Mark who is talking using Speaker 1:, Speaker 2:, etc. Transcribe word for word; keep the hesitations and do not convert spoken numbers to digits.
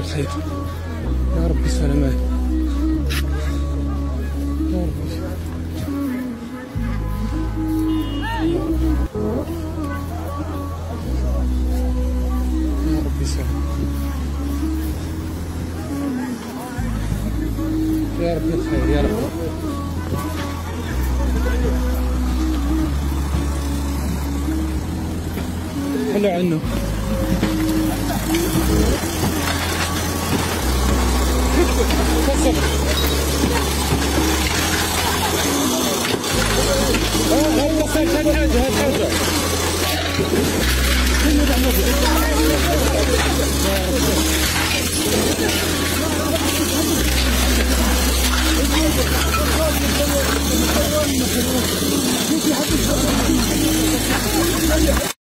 Speaker 1: بالخير، يا ربي سلامات، يا ربي يا ربي سلام، يا ربي الخير يا رب. حلو عنه. كسر. اه هات كسر، هات حاجة، هات حاجة. يا رب.